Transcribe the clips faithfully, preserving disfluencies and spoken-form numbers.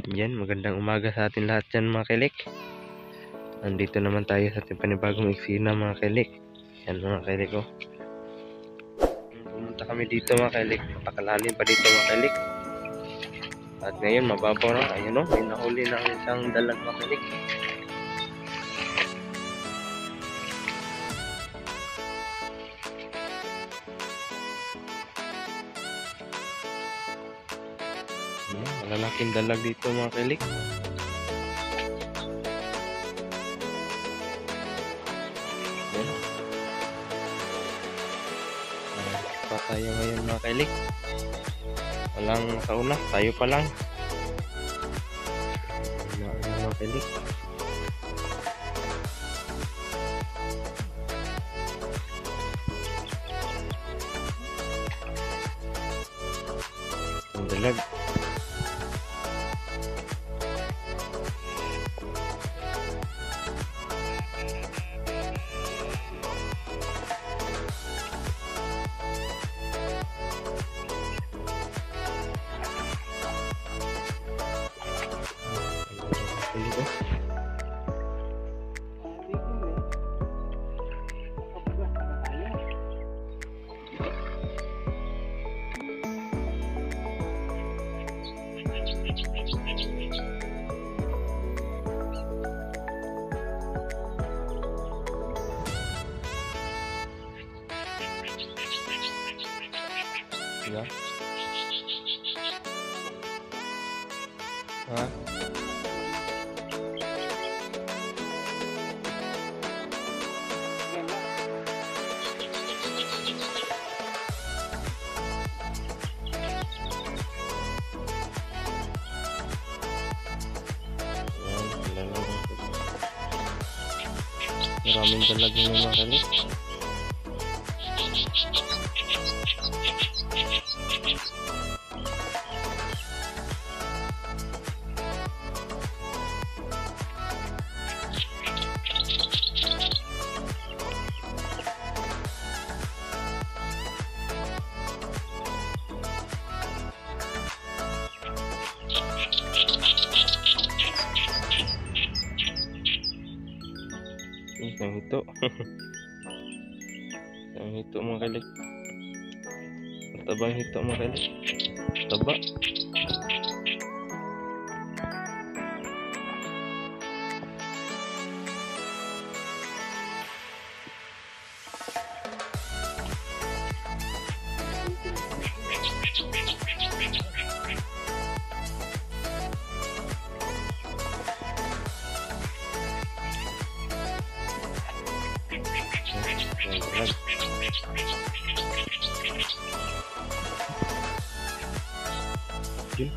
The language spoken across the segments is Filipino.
Yan, magandang umaga sa atin lahat dyan mga kailik. Nandito naman tayo sa ating panibagong eksena mga kailik. Yan mga kailik oh. Pumunta kami dito mga kailik. Napakalalim pa dito mga kailik. At ngayon mababaw na. Ayun oh, may nahuli na isang dalag mga kailik. Yan, malalaking dalag dito mga kailik. Pa tayo ngayon mga kailik. Walang nakauna, tayo pa lang. Ano mga kailik. Ang dalag. Dito. Ya. Ha? Maraming dalag yung mga kailik. Isang hito. Isang hito mga kailik. Matabang hito mga kailik. Taba. Yun.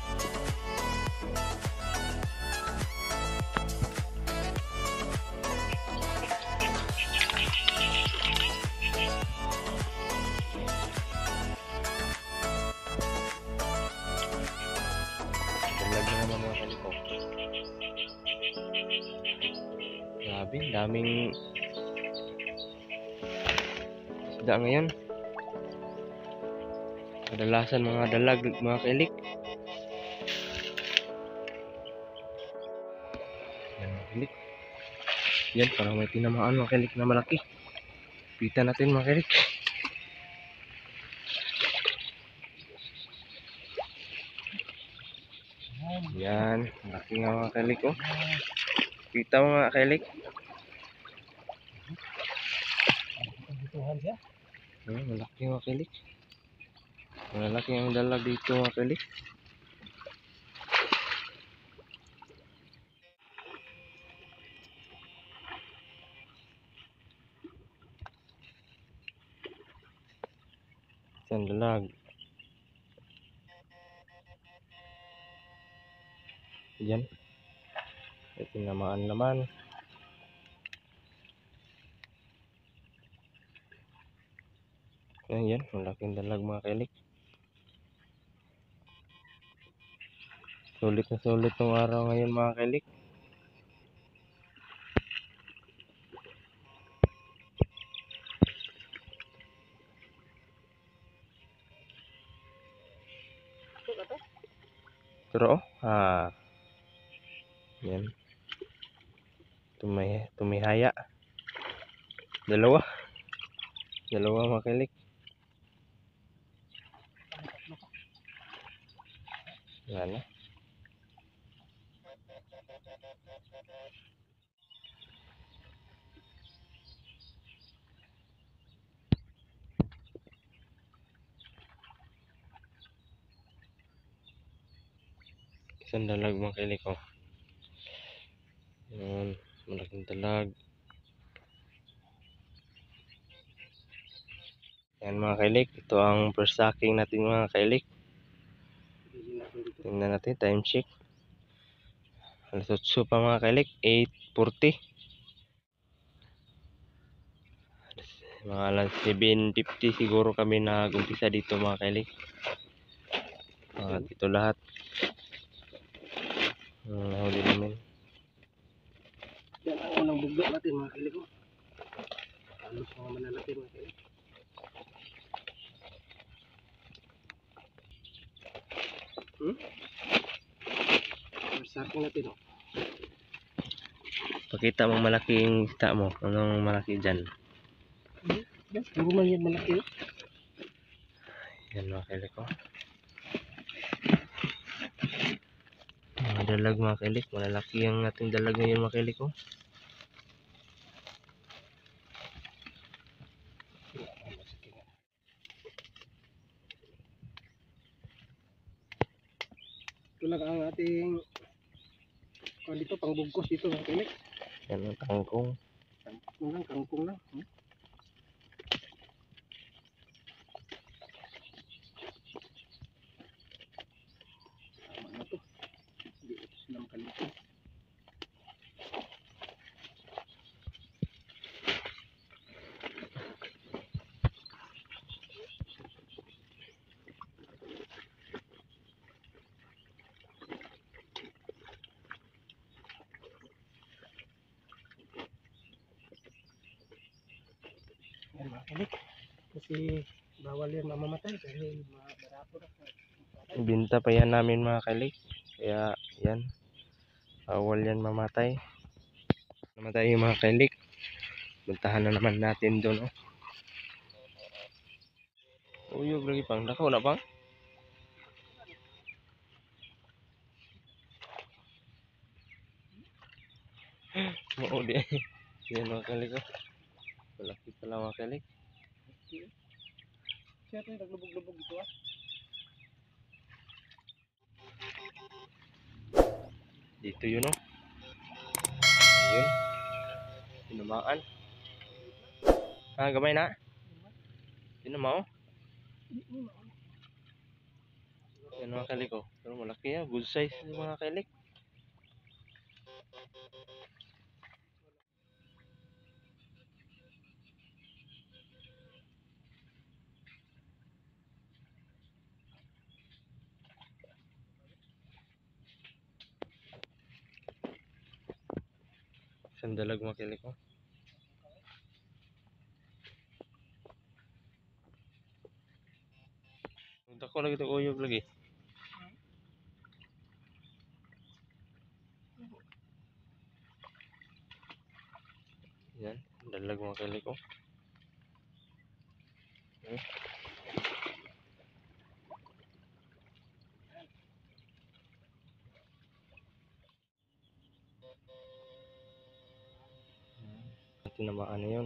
Dalag na naman mga kailik ko. Grabe, daming isda ngayon. Kadalasan mga dalag mga kailik. Yan mga kailik. Yan, parang may tinamaan mga kailik na malaki. Pita natin mga kailik. Yan, malaki nga mga kailik oh. Pita mga kailik. Hmm, malaki mga kailik. Malaki ang dalag dito mga kailik. Isang dalag. Yan. May tinamaan naman. Yan yan, malaking dalag mga kailik. Sulit na sulit tong araw ngayon mga kailik. Pero oh, ah Yan. Tumay, tumihaya. Dalawa. Dalawa mga kailik. Wala na. Isang dalag mga kailik, oh. Yan. Malaking dalag. Yan mga kailik. Ito ang first stocking natin mga kailik. Tingnan natin. Time check. Alas otso pa mga kailik. eight forty. Mga alas seven fifty siguro kami nag-umpisa dito mga kailik. Uh, dito lahat. Hmm, huli namin. Yan ang unang bugdo natin mga kailik ko. Halos mga manalaki mga kailik. Hmm? Marsakong natin o. Pakita mo malaking isda mo. Anong malaki dyan? Hmm? Puro man yan malaki. Yan mga kailik ko. Mga dalag mga kailik. Malalaki ang ating dalag ngayon mga kailik ko. Ito lang ang ating kung dito pang bugkos dito mga kailik. Yan ang tangkong. Kangkong lang, kangkong lang. Hmm? Tama na to. Hindi ito sila makalito. Yan mga kailik. Kasi bawal yan mamamatay dahil barato na. Binta pa yan namin mga kailik. Kaya yan. Bawal yan mamatay. Namatay yung mga kailik. Puntahan na naman natin doon. Oh. Uyog lagi pang. Dako na pang. Mau di. Yan mga kailik. Oh. Malaki pala mga kailik. Siya ito yung naglubog-lubog ito ah. Dito yun oh. Ayun. Tinamaan. Ah, gamay na. Tinama oh. Yan mga kailik oh. Pero malaki ah. Good size yung mga kailik. Isang dalag mga kailik oh. Dako lagi ito uyog lagi. Yan. Dalag mga kailik oh. Hmm. Tinamaan na yun.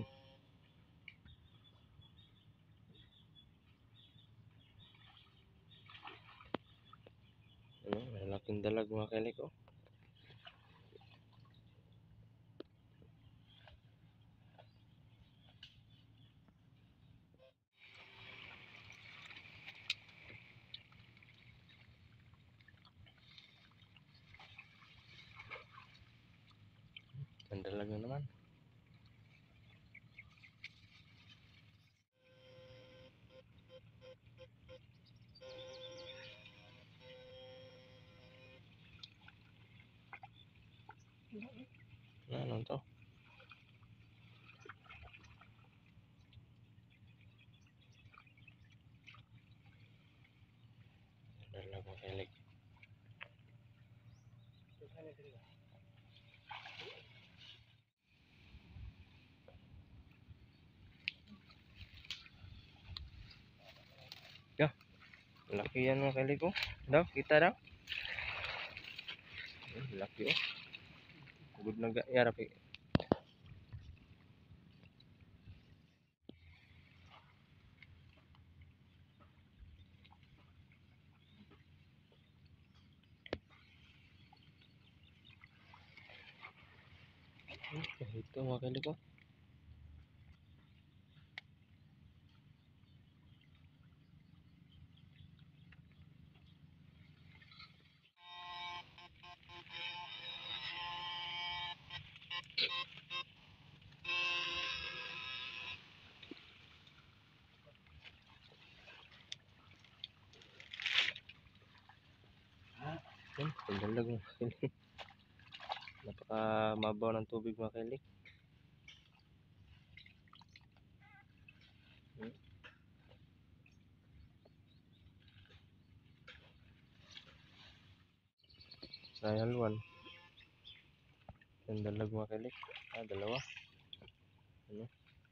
Ano, malaking dalag mga kailik oh. Ang dalag na naman. Ano to? Dalag mga kailik. Laki yan mga kailig ko. Daw, kita daw. Eh, laki oh. Good na ga. Yarap eh. Ito mga kailig ko. Yan, pandalag mga kailig. Napaka mabaw ng tubig mga kailig. Hmm. Trial one. Pandalag mga kailig. Ah, dalawa. Ano?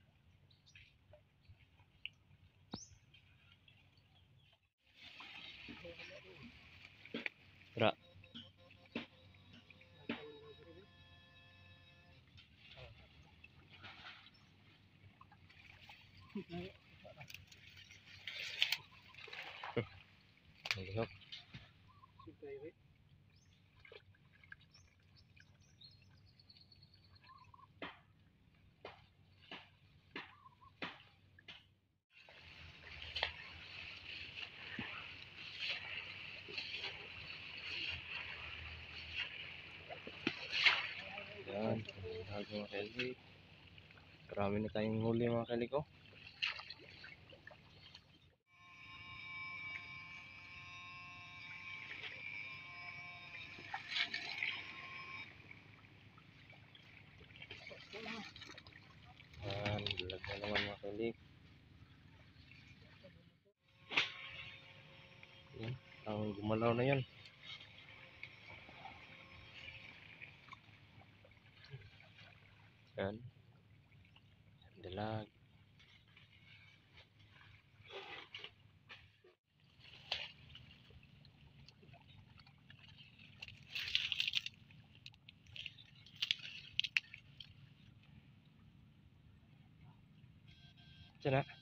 Tara. Nagihok. Yan, pandalag mga kailig. Marami na tayong huli mga kailig ko. Yan, dalag na naman mga kailig. Yan, ang gumalaw na yan. Yan. Dalag. Sana.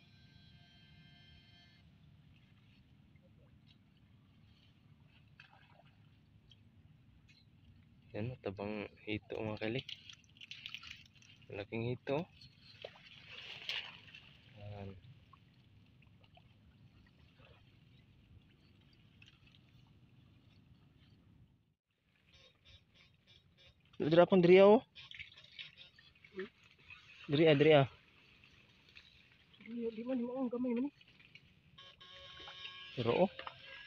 Yan, tabang hito mga kailig. Malaking hito. Yan. Dira akong diri oh. Diri ah, diri ah. Di man mo ang gamay man ni. Pero oh.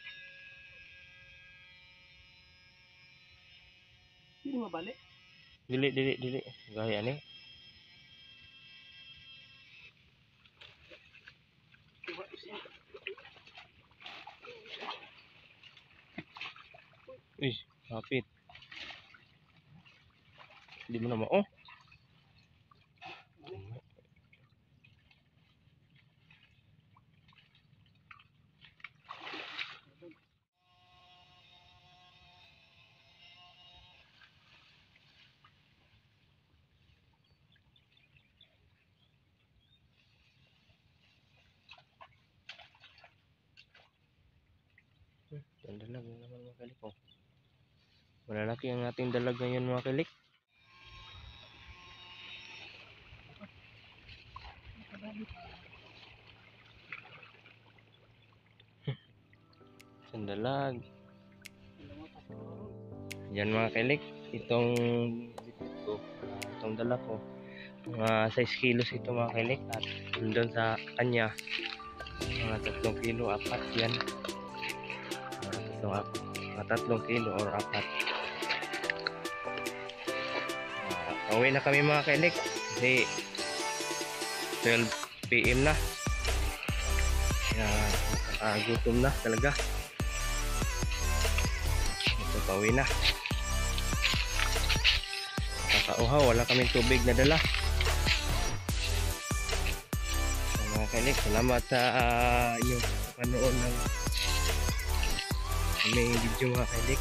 Di mabalik. Dili, dili, dili. Gaya ni. Uy, hapit. Di mo na mo oh. Ang dalag na naman mga kailik oh. Malalaki ang ating dalag ngayon mga kailik. Ang dalag. Yan mga kailik. Itong ito, itong dala ko. Mga six kilos ito mga kailik. At doon sa kanya mga tatlong kilo, apat yan. Mga tatlong, mga tatlong kilo or apat. Uh, Uwi na kami mga kailik. Kasi twelve p m na. Kaya uh, gutom na talaga. Ito pauwi na. Kakauhaw, wala kaming tubig na dala. So, mga kailik, salamat sa uh, inyong panood ng aming video mga kailik.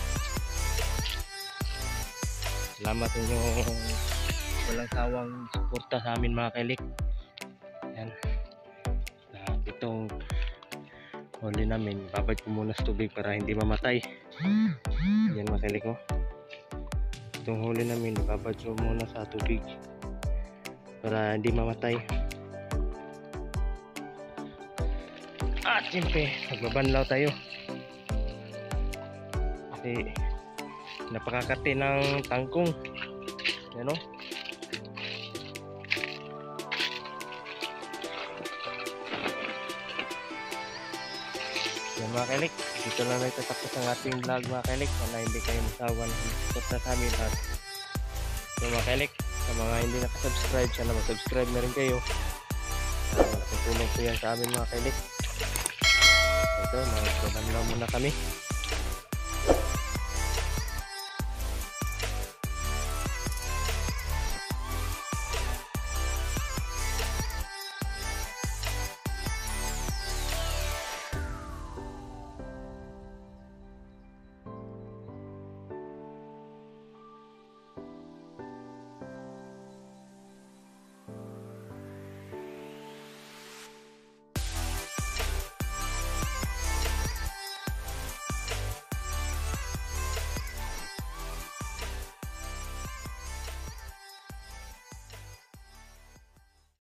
Salamat sa inyong walang sawang suporta sa amin mga kailik. Yan. At itong huli namin, babad ko muna sa tubig para hindi mamatay. Yan mga kailik ko. Itong huli namin, babad ko muna sa tubig para hindi mamatay. At siyempre, magbabanlaw tayo. Kasi napakakati ng tangkong. Yan o. Yan mga kailik, dito lang nagtatapos ang ating vlog mga kailik. Sana hindi kayo masawa na support na sa amin. At so mga kailik, sa mga hindi nakasubscribe, sana mag-subscribe na rin kayo. Uh, Tutulong po yan sa amin mga kailik. Ito, magbabanlaw muna kami.